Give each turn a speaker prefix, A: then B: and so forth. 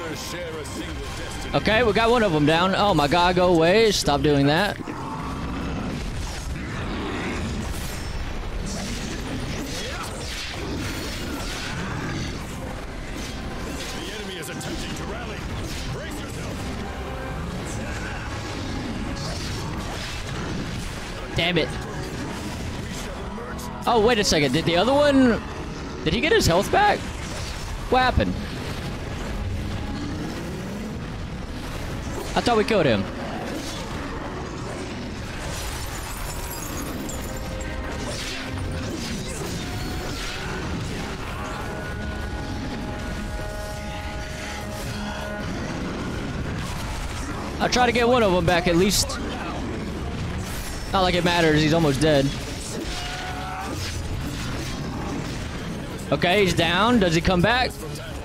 A: Okay, we got one of them down. Oh my god, go away. Stop doing that. Damn it. Oh, wait a second. Did the other one... Did he get his health back? What happened? I thought we killed him. I'll try to get one of them back at least. Not like it matters, he's almost dead. Okay, he's down. Does he come back?